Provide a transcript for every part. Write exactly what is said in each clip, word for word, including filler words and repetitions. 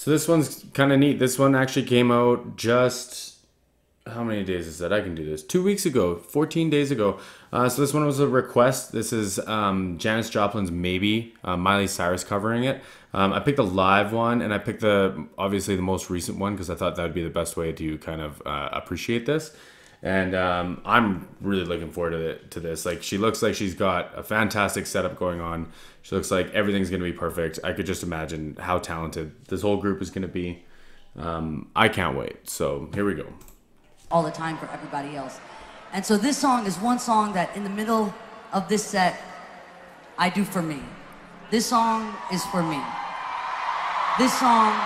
So this one's kind of neat. This one actually came out just, how many days is that? I can do this. Two weeks ago, fourteen days ago. Uh, so this one was a request. This is um, Janis Joplin's Maybe, uh, Miley Cyrus covering it. Um, I picked the live one, and I picked the, obviously the most recent one, because I thought that would be the best way to kind of uh, appreciate this. And um, I'm really looking forward to, it, to this. Like, she looks like she's got a fantastic setup going on. She looks like everything's going to be perfect. I could just imagine how talented this whole group is going to be. Um, I can't wait. So here we go. All the time for everybody else. And so this song is one song that in the middle of this set, I do for me. This song is for me. This song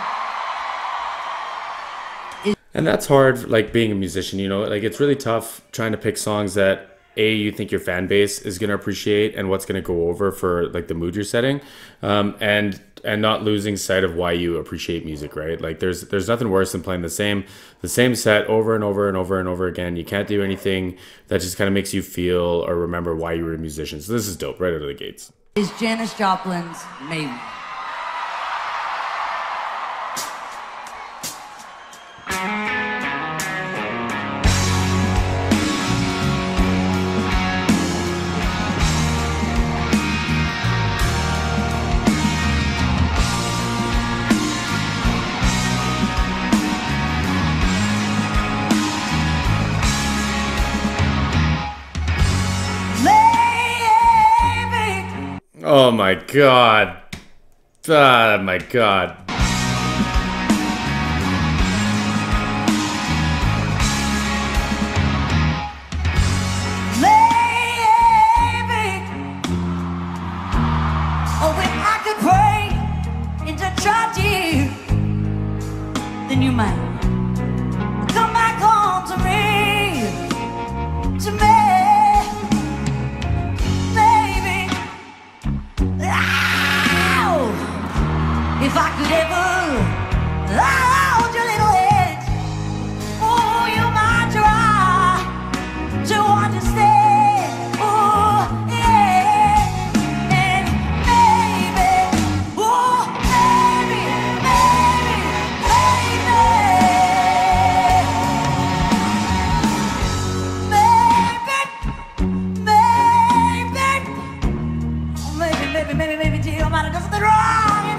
is... And that's hard, like being a musician, you know, like it's really tough trying to pick songs that A, you think your fan base is going to appreciate and what's going to go over for like the mood you're setting, um, and and not losing sight of why you appreciate music, right? Like there's there's nothing worse than playing the same the same set over and over and over and over again. You can't do anything that just kind of makes you feel or remember why you were a musician. So this is dope right out of the gates. Is Janis Joplin's Maybe. Oh my god. Oh my god. Maybe. Oh, if I could pray into tragedy, then you might come back home to me, to me. If I could ever hold your little head, oh, you might try to understand, oh, yeah, and maybe, oh, maybe, maybe, maybe, maybe, maybe, maybe, maybe, maybe, dear, I might have done something wrong.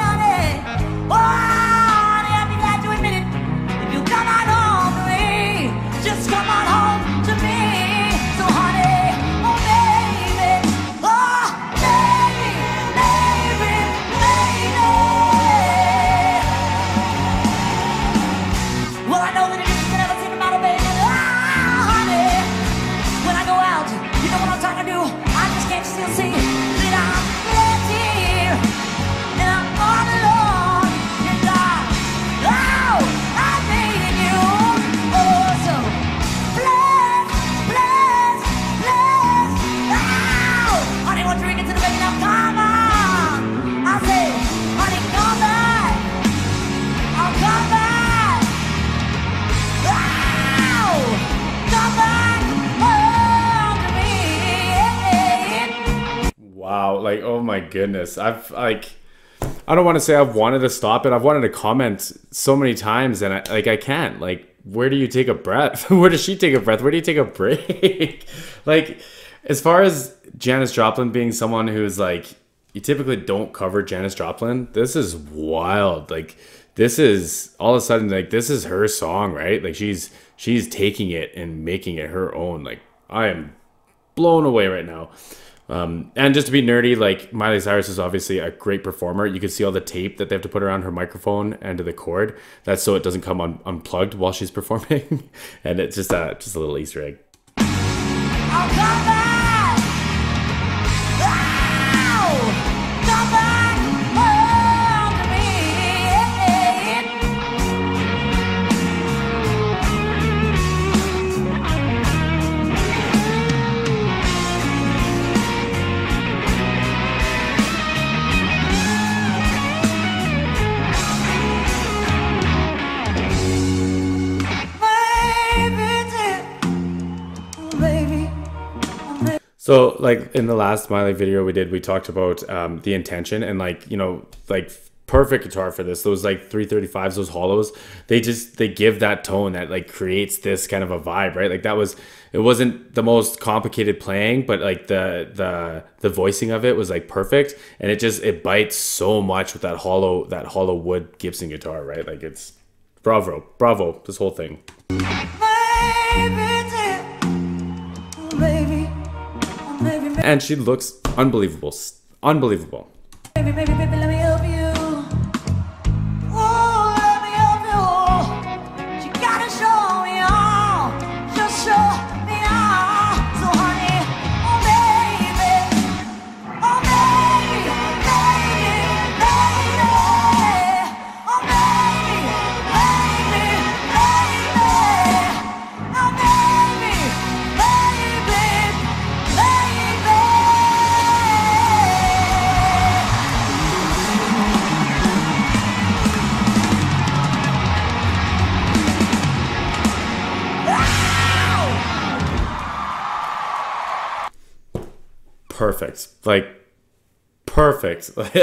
Wow, like, oh my goodness. I've like, I don't want to say I've wanted to stop it. I've wanted to comment so many times and I, like, I can't. Like, where do you take a breath? Where does she take a breath? Where do you take a break? Like, as far as Janis Joplin being someone who's like, you typically don't cover Janis Joplin, this is wild. Like, this is all of a sudden, like, this is her song, right? Like, she's she's taking it and making it her own. Like, I am blown away right now. Um, and just to be nerdy, like, Miley Cyrus is obviously a great performer. You can see all the tape that they have to put around her microphone and to the cord. That's so it doesn't come un unplugged while she's performing. And it's just a, just a little Easter egg. I'll come back. Wow. Come back home to me. So, like, in the last Miley video we did, we talked about um, the intention and, like, you know, like, perfect guitar for this. Those like three thirty-fives, those hollows, they just they give that tone that like creates this kind of a vibe, right? Like that was, it wasn't the most complicated playing, but like the the the voicing of it was like perfect, and it just it bites so much with that hollow that hollow wood Gibson guitar, right? Like it's bravo, bravo, this whole thing. And she looks unbelievable, unbelievable. Baby, baby, baby, let me help you. Oh, let me help you. You gotta show me all. Just show me all. So honey, oh baby, oh baby, baby, baby, oh baby, baby, baby, oh baby, baby, baby. Perfect. Like perfect. Like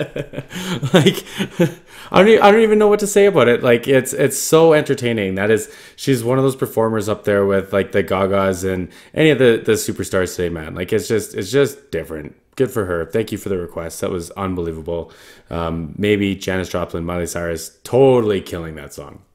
I don't even, I don't even know what to say about it. Like it's it's so entertaining. That is, she's one of those performers up there with like the Gagas and any of the the superstars today, man. Like it's just it's just different. Good for her. Thank you for the request. That was unbelievable. Um, maybe Janis Joplin, Miley Cyrus, totally killing that song.